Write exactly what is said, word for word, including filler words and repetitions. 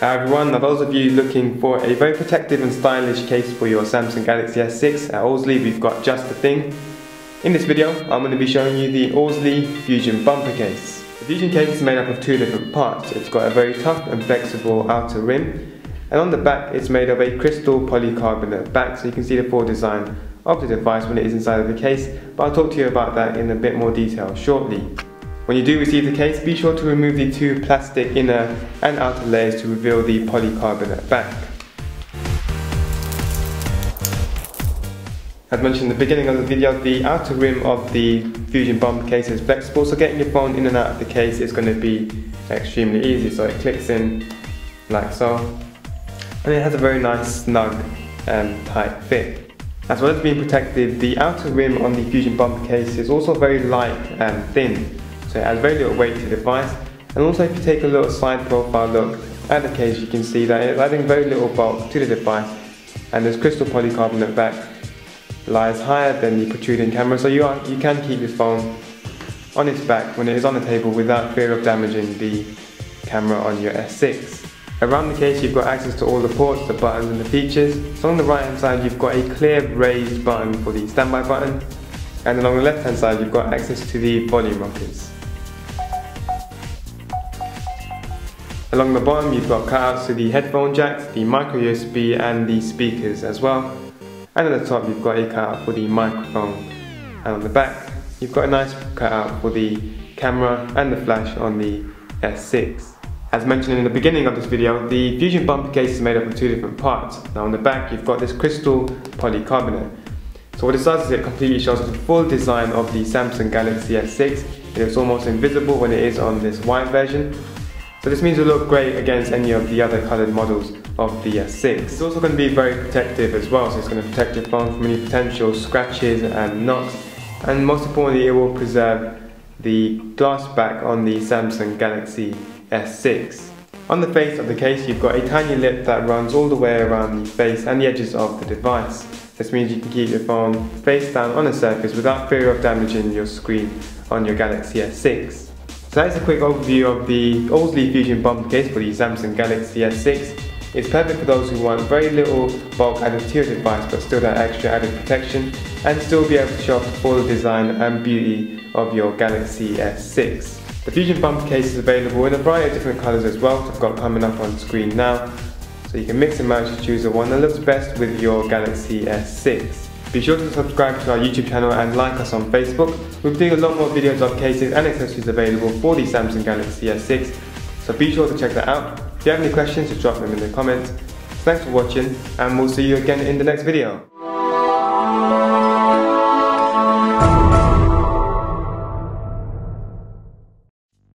Hi everyone, now those of you looking for a very protective and stylish case for your Samsung Galaxy S six, at Ausli we've got just the thing. In this video, I'm going to be showing you the Ausli Fusion bumper case. The Fusion case is made up of two different parts. It's got a very tough and flexible outer rim, and on the back it's made of a crystal polycarbonate back, so you can see the full design of the device when it is inside of the case, but I'll talk to you about that in a bit more detail shortly. When you do receive the case, be sure to remove the two plastic inner and outer layers to reveal the polycarbonate back. As mentioned in the beginning of the video, the outer rim of the Fusion bumper case is flexible, so getting your phone in and out of the case is going to be extremely easy. So it clicks in like so, and it has a very nice, snug and tight fit. As well as being protected, the outer rim on the Fusion bumper case is also very light and thin. So it has very little weight to the device, and also if you take a little side profile look at the case, you can see that it's adding very little bulk to the device, and this crystal polycarbonate back lies higher than the protruding camera, so you, are, you can keep your phone on its back when it is on the table without fear of damaging the camera on your S six. Around the case you've got access to all the ports, the buttons and the features. So on the right hand side you've got a clear raised button for the standby button, and along the left hand side you've got access to the volume rockers. Along the bottom you've got cutouts to the headphone jacks, the micro U S B and the speakers as well. And at the top you've got a cutout for the microphone. And on the back you've got a nice cutout for the camera and the flash on the S six. As mentioned in the beginning of this video, the Fusion bumper case is made up of two different parts. Now on the back you've got this crystal polycarbonate. So what this does is it completely shows the full design of the Samsung Galaxy S six. It is almost invisible when it is on this white version. So this means it will look great against any of the other coloured models of the S six. It's also going to be very protective as well, so it's going to protect your phone from any potential scratches and knocks, and most importantly it will preserve the glass back on the Samsung Galaxy S six. On the face of the case you've got a tiny lip that runs all the way around the face and the edges of the device. This means you can keep your phone face down on a surface without fear of damaging your screen on your Galaxy S six. So that is a quick overview of the Ausli Fusion bumper case for the Samsung Galaxy S six. It's perfect for those who want very little bulk added to your device but still that extra added protection, and still be able to show off the full design and beauty of your Galaxy S six. The Fusion bumper case is available in a variety of different colours as well, which I've got coming up on screen now. So you can mix and match to choose the one that looks best with your Galaxy S six. Be sure to subscribe to our YouTube channel and like us on Facebook. We'll be doing a lot more videos of cases and accessories available for the Samsung Galaxy S six, so be sure to check that out. If you have any questions, just drop them in the comments. Thanks for watching, and we'll see you again in the next video.